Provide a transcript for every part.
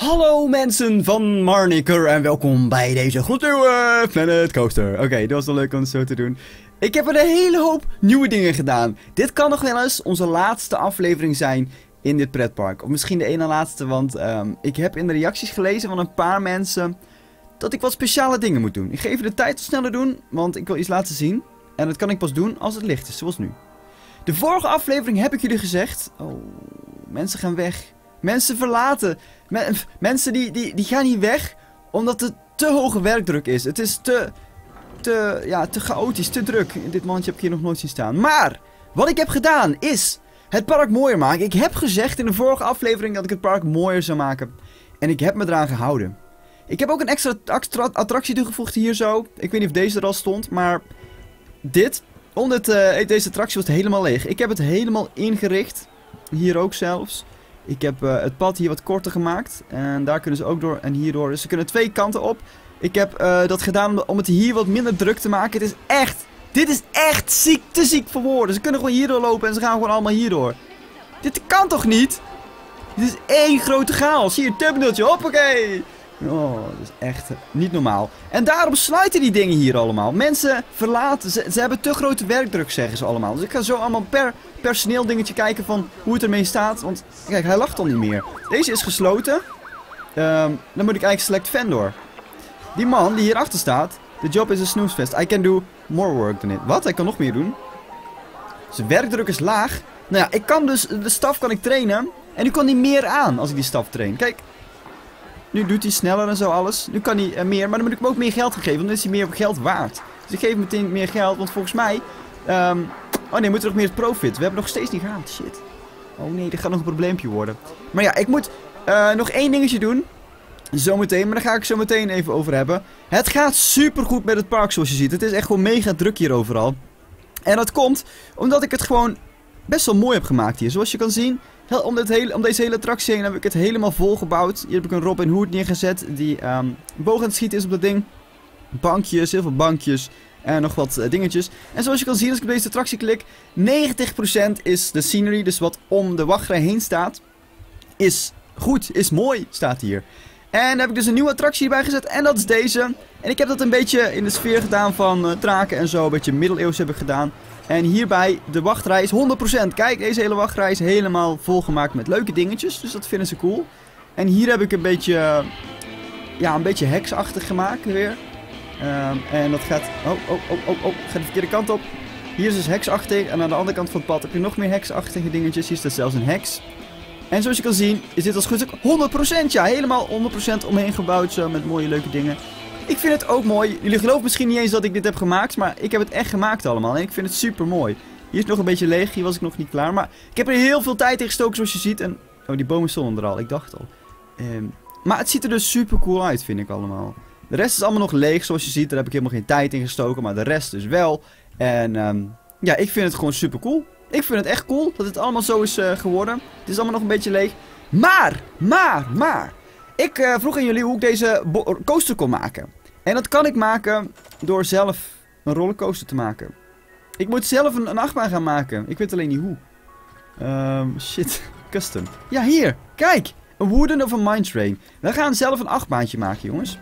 Hallo mensen van Marniker en welkom bij deze gloednieuwe Planet Coaster. Oké, dat was wel leuk om het zo te doen. Ik heb er een hele hoop nieuwe dingen gedaan. Dit kan nog wel eens onze laatste aflevering zijn in dit pretpark. Of misschien de ene laatste, want ik heb in de reacties gelezen van een paar mensen dat ik wat speciale dingen moet doen. Ik ga even de tijd sneller doen, want ik wil iets laten zien. En dat kan ik pas doen als het licht is, zoals nu. De vorige aflevering heb ik jullie gezegd... Oh, mensen gaan weg. Mensen verlaten. Mensen die gaan niet weg omdat het te hoge werkdruk is. Het is te chaotisch, te druk. Dit mandje heb ik hier nog nooit zien staan. Maar, wat ik heb gedaan is het park mooier maken. Ik heb gezegd in de vorige aflevering dat ik het park mooier zou maken. En ik heb me eraan gehouden. Ik heb ook een extra attractie toegevoegd hier zo. Ik weet niet of deze er al stond, maar dit... Onder deze attractie was het helemaal leeg. Ik heb het helemaal ingericht. Hier ook zelfs. Ik heb het pad hier wat korter gemaakt. En daar kunnen ze ook door en hierdoor. Dus ze kunnen twee kanten op. Ik heb dat gedaan om het hier wat minder druk te maken. Dit is echt ziek, te ziek voor woorden. Ze kunnen gewoon hierdoor lopen en ze gaan gewoon allemaal hierdoor. Dit kan toch niet? Dit is één grote chaos. Hier, tubbeltje, hoppakee. Oh, dat is echt niet normaal. En daarom sluiten die dingen hier allemaal. Mensen verlaten, ze hebben te grote werkdruk, zeggen ze allemaal. Dus ik ga zo allemaal per personeel dingetje kijken van hoe het ermee staat. Want kijk, hij lacht al niet meer. Deze is gesloten. Dan moet ik eigenlijk select vendor. Die man die hierachter staat. The job is a snoozefest. I can do more work than it. Wat? Hij kan nog meer doen. Zijn werkdruk is laag. Nou ja, ik kan dus, de staf kan ik trainen. En nu kan hij meer aan als ik die staf train. Kijk. Nu doet hij sneller en zo alles. Nu kan hij meer, maar dan moet ik hem ook meer geld gaan geven. Want dan is hij meer geld waard. Dus ik geef hem meteen meer geld. Want volgens mij... oh nee, moet er nog meer profit. We hebben nog steeds niet gehaald. Shit. Oh nee, dit gaat nog een probleempje worden. Maar ja, ik moet nog één dingetje doen. Zometeen, maar daar ga ik zo meteen even over hebben. Het gaat super goed met het park zoals je ziet. Het is echt gewoon mega druk hier overal. En dat komt omdat ik het gewoon best wel mooi heb gemaakt hier. Zoals je kan zien... Om deze hele attractie heen heb ik het helemaal volgebouwd. Hier heb ik een Robin Hood neergezet die boog aan het schieten is op dat ding. Bankjes, heel veel bankjes en nog wat dingetjes. En zoals je kan zien als ik op deze attractie klik, 90% is de scenery, dus wat om de wachtrij heen staat, is goed, is mooi, staat hier. En dan heb ik dus een nieuwe attractie erbij gezet en dat is deze. En ik heb dat een beetje in de sfeer gedaan van draken en zo, een beetje middeleeuws heb ik gedaan. En hierbij, de wachtrij is 100%. Kijk, deze hele wachtrij is helemaal volgemaakt met leuke dingetjes. Dus dat vinden ze cool. En hier heb ik een beetje... ja, een beetje heksachtig gemaakt weer. En dat gaat... Oh, gaat de verkeerde kant op. Hier is dus heksachtig. En aan de andere kant van het pad heb je nog meer heksachtige dingetjes. Hier staat zelfs een heks. En zoals je kan zien, is dit als goed ook 100%. Ja, helemaal 100% omheen gebouwd. Zo, met mooie leuke dingen. Ik vind het ook mooi. Jullie geloven misschien niet eens dat ik dit heb gemaakt. Maar ik heb het echt gemaakt allemaal. En ik vind het super mooi. Hier is nog een beetje leeg. Hier was ik nog niet klaar. Maar ik heb er heel veel tijd in gestoken zoals je ziet. En... oh, die bomen stonden er al. Ik dacht al. Maar het ziet er dus super cool uit, vind ik allemaal. De rest is allemaal nog leeg zoals je ziet. Daar heb ik helemaal geen tijd in gestoken. Maar de rest dus wel. En ja, ik vind het gewoon super cool. Ik vind het echt cool dat het allemaal zo is geworden. Het is allemaal nog een beetje leeg. Maar... Ik vroeg aan jullie hoe ik deze coaster kon maken. En dat kan ik maken door zelf een rollercoaster te maken. Ik moet zelf een achtbaan gaan maken. Ik weet alleen niet hoe. Shit. Custom. Ja, hier. Kijk. Een Wooden of een Mine Train. We gaan zelf een achtbaantje maken, jongens.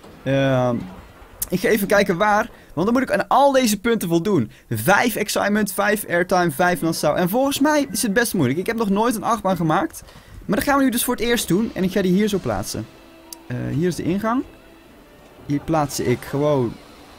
Ik ga even kijken waar. Want dan moet ik aan al deze punten voldoen. 5 excitement, 5 airtime, 5 Nassau. En volgens mij is het best moeilijk. Ik heb nog nooit een achtbaan gemaakt. Maar dat gaan we nu dus voor het eerst doen. En ik ga die hier zo plaatsen. Hier is de ingang. Hier plaats ik gewoon...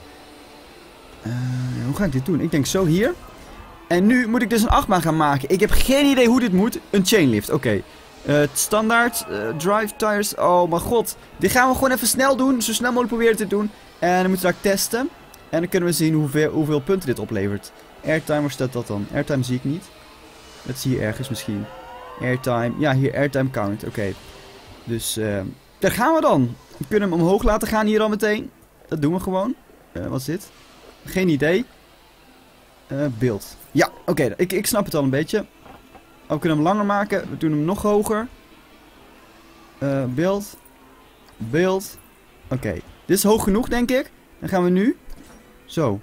hoe ga ik dit doen? Ik denk zo hier. En nu moet ik dus een achtbaan gaan maken. Ik heb geen idee hoe dit moet. Een chainlift, oké. Standaard, drive tires. Oh mijn god. Dit gaan we gewoon even snel doen. Zo snel mogelijk proberen te doen. En dan moeten we daar testen. En dan kunnen we zien hoeveel punten dit oplevert. Airtime, waar staat dat dan? Airtime zie ik niet. Dat zie je ergens misschien. Airtime. Ja, hier airtime count. Oké. Dus daar gaan we dan. We kunnen hem omhoog laten gaan hier al meteen. Dat doen we gewoon. Wat is dit? Geen idee. Beeld. Ja, oké. Ik snap het al een beetje. Oh, we kunnen hem langer maken. We doen hem nog hoger. Beeld. Beeld. Oké. Dit is hoog genoeg, denk ik. Dan gaan we nu. Zo.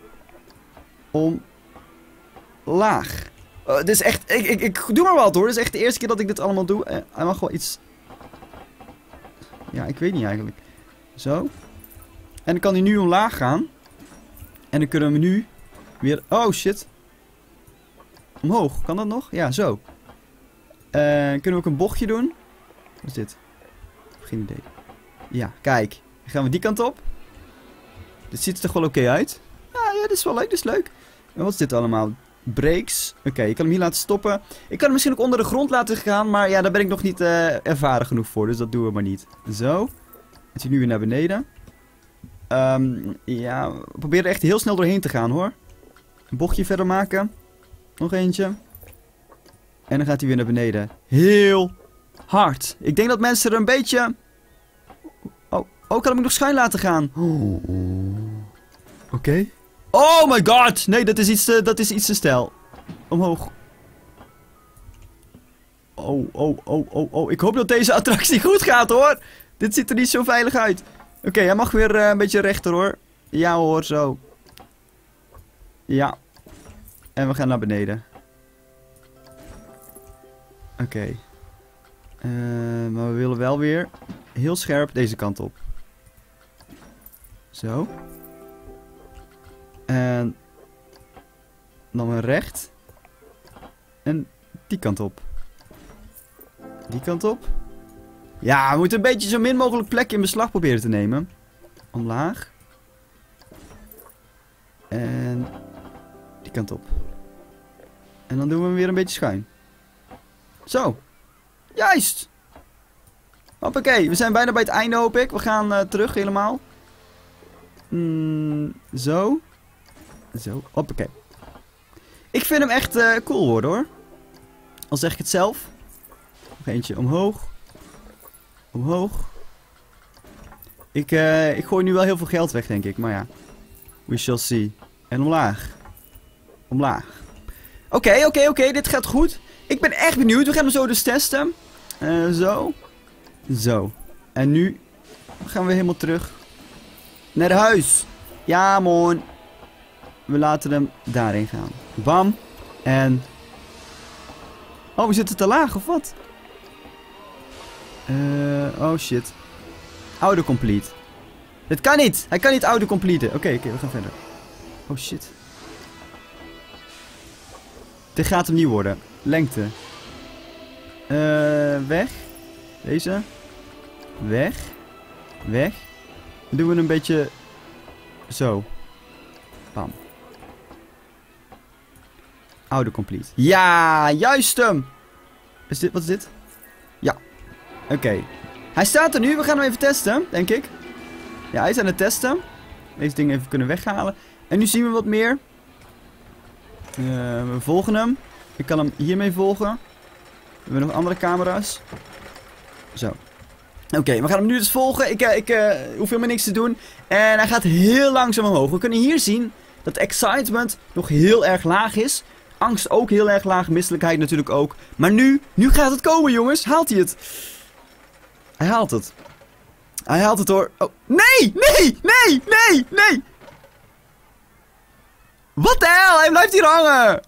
Omlaag. Dit is echt... Ik doe maar wat hoor. Dit is echt de eerste keer dat ik dit allemaal doe. Hij mag wel iets... Ja, ik weet niet eigenlijk. Zo. En dan kan hij nu omlaag gaan. En dan kunnen we nu weer... Oh, shit. Omhoog. Kan dat nog? Ja, zo. Kunnen we ook een bochtje doen? Wat is dit? Geen idee. Ja, kijk. Dan gaan we die kant op. Dit ziet er toch wel oké uit? Ja, dit is wel leuk. Dit is leuk. En wat is dit allemaal? Brakes. Oké, ik kan hem hier laten stoppen. Ik kan hem misschien ook onder de grond laten gaan. Maar ja, daar ben ik nog niet ervaren genoeg voor. Dus dat doen we maar niet. Zo. Het zit nu weer naar beneden. Ja, we proberen er echt heel snel doorheen te gaan, hoor. Een bochtje verder maken. Nog eentje. En dan gaat hij weer naar beneden. Heel hard. Ik denk dat mensen er een beetje... Oh, kan ik nog schuin laten gaan? Oké. Oh my god! Nee, dat is iets te stijl. Omhoog. Oh. Ik hoop dat deze attractie goed gaat, hoor. Dit ziet er niet zo veilig uit. Oké, hij mag weer een beetje rechter, hoor. Ja, hoor, zo. Ja. En we gaan naar beneden. Oké. Maar we willen wel weer heel scherp deze kant op. Zo. En dan weer recht. En die kant op. Die kant op. Ja, we moeten een beetje zo min mogelijk plek in beslag proberen te nemen. Omlaag. En die kant op. En dan doen we hem weer een beetje schuin. Zo. Juist. Hoppakee, we zijn bijna bij het einde, hoop ik. We gaan terug helemaal. Zo. Zo, hoppakee. Ik vind hem echt cool worden, hoor. Al zeg ik het zelf. Nog eentje omhoog. Omhoog. Ik gooi nu wel heel veel geld weg, denk ik. Maar ja. We shall see. En omlaag. Omlaag. Oké. Dit gaat goed. Ik ben echt benieuwd. We gaan hem zo dus testen. Zo. Zo. En nu gaan we helemaal terug naar huis. Ja, man. We laten hem daarin gaan. Bam. En... Oh, we zitten te laag, of wat? Oh, shit. Autocomplete. Dit kan niet. Hij kan niet autocompleten. Oké, we gaan verder. Oh, shit. Dit gaat hem niet worden. Lengte. Weg. Deze. Weg. Weg. Dan doen we een beetje... Zo. Bam. Autocomplete. Ja, juist hem. Wat is dit? Ja. Oké. Hij staat er nu. We gaan hem even testen, denk ik. Ja, hij is aan het testen. Deze dingen even kunnen weghalen. En nu zien we wat meer. We volgen hem. Ik kan hem hiermee volgen. We hebben nog andere camera's. Zo. Oké, we gaan hem nu dus volgen. Ik hoef helemaal niks te doen. En hij gaat heel langzaam omhoog. We kunnen hier zien dat excitement nog heel erg laag is. Angst ook heel erg laag. Misselijkheid natuurlijk ook. Maar nu gaat het komen, jongens. Haalt hij het? Hij haalt het. Hij haalt het, hoor. Oh, nee! Wat de hel? Hij blijft hier hangen.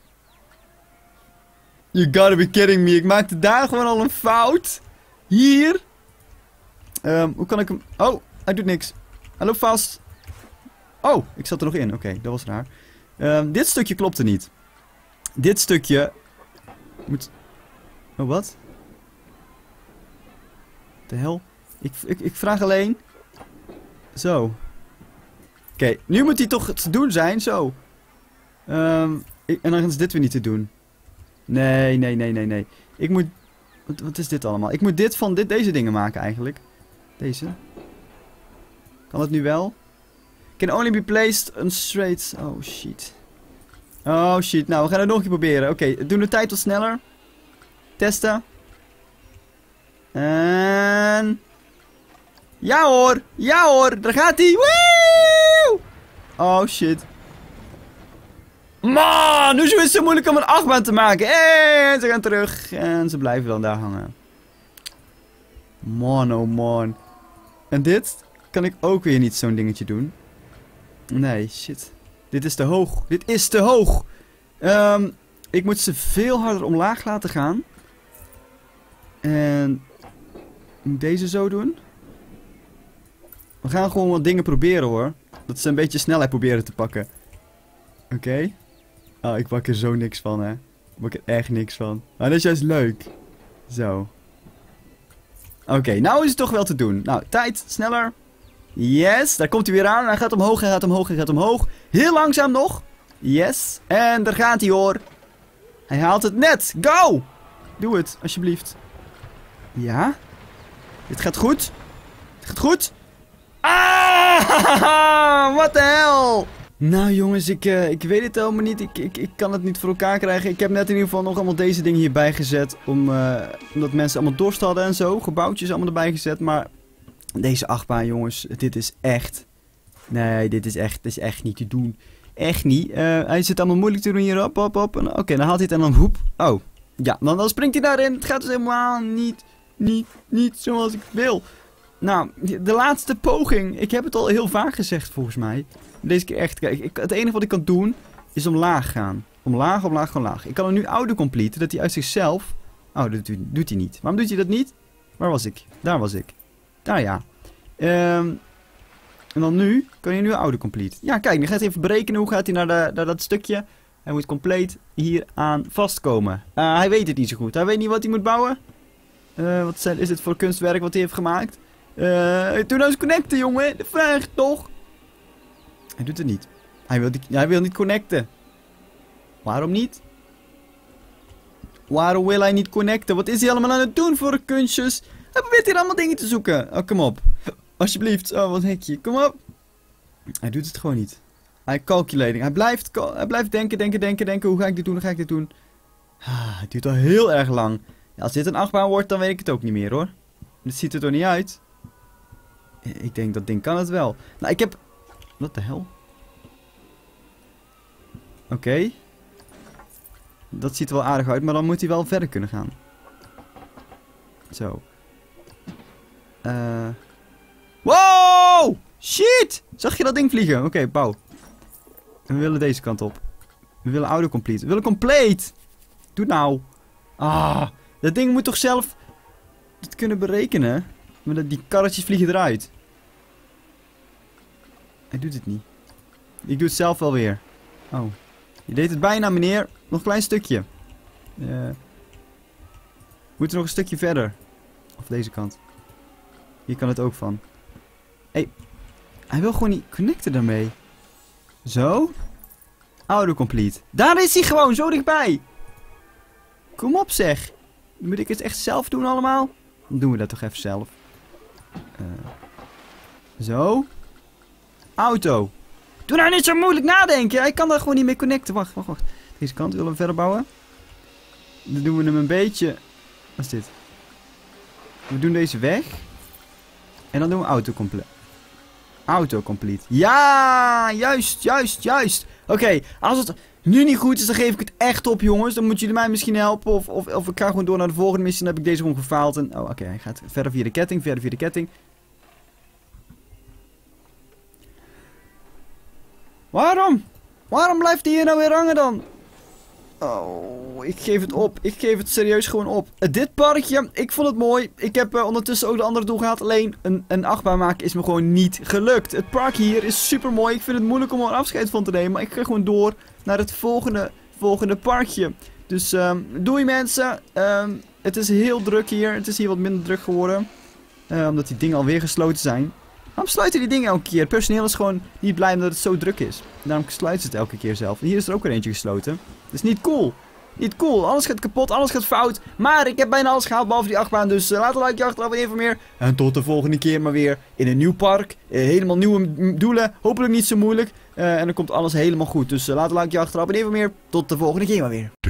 You gotta be kidding me. Ik maakte daar gewoon al een fout. Hier. Hoe kan ik hem... Oh, hij doet niks. Hij loopt vast. Oh, ik zat er nog in. Oké, dat was raar. Dit stukje klopte niet. Dit stukje... moet... Oh, wat? De hel? Ik vraag alleen... Zo. Oké, nu moet hij toch te doen zijn. Zo. En dan is dit weer niet te doen. Nee. Ik moet... Wat is dit allemaal? Ik moet dit van deze dingen maken eigenlijk. Deze. Kan het nu wel? Can only be placed on straight... Oh, shit. Oh, shit. Nou, we gaan het nog een keer proberen. Oké, doen de tijd wat sneller. Testen. En... Ja hoor, daar gaat hij. Woe! Oh, shit. Man, nu is het zo moeilijk om een achtbaan te maken. En ze gaan terug. En ze blijven dan daar hangen. Man, oh man. En dit kan ik ook weer niet zo'n dingetje doen. Nee, shit. Dit is te hoog. Dit is te hoog. Ik moet ze veel harder omlaag laten gaan. En... moet ik deze zo doen? We gaan gewoon wat dingen proberen hoor. Dat ze een beetje snelheid proberen te pakken. Oké. Oh, ik pak er zo niks van hè. Ik pak er echt niks van. Maar dat is juist leuk. Zo. Oké, nou is het toch wel te doen. Nou, tijd, sneller. Yes, daar komt hij weer aan. Hij gaat omhoog, hij gaat omhoog, hij gaat omhoog. Heel langzaam nog. Yes. En daar gaat hij hoor. Hij haalt het net. Go! Doe het, alsjeblieft. Ja. Dit gaat goed. Het gaat goed. Ah! What the hell? Nou jongens, ik weet het helemaal niet. Ik kan het niet voor elkaar krijgen. Ik heb net in ieder geval nog allemaal deze dingen hierbij gezet. Omdat mensen allemaal dorst hadden en zo. Gebouwtjes allemaal erbij gezet. Maar deze achtbaan jongens, dit is echt... Nee, dit is echt niet te doen. Echt niet. Hij zit allemaal moeilijk te doen hier. Op. Oké, dan haalt hij het en dan hoep. Oh. Ja, dan springt hij daarin. Het gaat dus helemaal niet zoals ik wil. Nou, de laatste poging. Ik heb het al heel vaak gezegd volgens mij. Deze keer echt. Kijk, het enige wat ik kan doen is omlaag gaan. Omlaag, omlaag. Ik kan er nu autocomplete, dat hij uit zichzelf... Oh, dat doet hij niet. Waarom doet hij dat niet? Waar was ik? Daar was ik. Daar ja. En dan nu, kan hij nu autocomplete. Ja, kijk, dan gaat hij even berekenen hoe gaat hij naar dat stukje. Hij moet compleet hier aan vastkomen. Hij weet het niet zo goed. Hij weet niet wat hij moet bouwen. Wat is dit voor kunstwerk wat hij heeft gemaakt? Doe nou eens connecten, jongen. De vraag toch? Hij doet het niet. Hij wil niet connecten. Waarom niet? Waarom wil hij niet connecten? Wat is hij allemaal aan het doen voor kunstjes? Hij probeert hier allemaal dingen te zoeken. Oh, kom op. Alsjeblieft. Oh, wat hekje. Kom op. Hij doet het gewoon niet. Hij calculating. Hij blijft denken. Hoe ga ik dit doen? Het duurt al heel erg lang. Ja, als dit een achtbaan wordt, dan weet ik het ook niet meer hoor. Dit ziet er toch niet uit. Ik denk dat ding kan het wel. Nou, ik heb... Wat de hel? Oké. Dat ziet er wel aardig uit, maar dan moet hij wel verder kunnen gaan. Zo. Wow! Shit! Zag je dat ding vliegen? Oké, bouw. En we willen deze kant op. We willen autocomplete. We willen compleet! Doe het nou. Ah, dat ding moet toch zelf het kunnen berekenen? Maar die karretjes vliegen eruit. Hij doet het niet. Ik doe het zelf wel weer. Oh. Je deed het bijna, meneer. Nog een klein stukje. Moet er nog een stukje verder. Of deze kant. Hier kan het ook van. Hé. Hij wil gewoon niet connecten daarmee. Zo. Autocomplete. Daar is hij gewoon, zo dichtbij. Kom op zeg. Moet ik het echt zelf doen allemaal? Dan doen we dat toch even zelf. Zo. Auto. Doe nou niet zo moeilijk nadenken. Hij kan daar gewoon niet mee connecten. Wacht. Deze kant willen we verder bouwen. Dan doen we hem een beetje... Wat is dit? We doen deze weg. En dan doen we autocomplete. Ja, juist. Oké, als het nu niet goed is, dan geef ik het echt op, jongens. Dan moeten jullie mij misschien helpen. Of ik ga gewoon door naar de volgende missie. Dan heb ik deze gewoon gefaald. En... Oh, oké, hij gaat verder via de ketting. Waarom blijft hij hier nou weer hangen dan? Oh, ik geef het op. Ik geef het serieus gewoon op. Dit parkje, ik vond het mooi. Ik heb ondertussen ook de andere doel gehad. Alleen een achtbaan maken is me gewoon niet gelukt. Het park hier is super mooi. Ik vind het moeilijk om er afscheid van te nemen. Maar ik ga gewoon door naar het volgende parkje. Dus doei mensen. Het is heel druk hier. Het is hier wat minder druk geworden. Omdat die dingen alweer gesloten zijn. Waarom sluiten die dingen elke keer? Het personeel is gewoon niet blij omdat het zo druk is. Daarom sluiten ze het elke keer zelf. En hier is er ook weer eentje gesloten. Dat is niet cool. Niet cool. Alles gaat kapot, alles gaat fout. Maar ik heb bijna alles gehaald behalve die achtbaan. Dus laat een likeje achter, abonneer voor meer. En tot de volgende keer maar weer in een nieuw park. Helemaal nieuwe doelen. Hopelijk niet zo moeilijk. En dan komt alles helemaal goed. Dus laat een likeje achter, abonneer voor meer. Tot de volgende keer maar weer.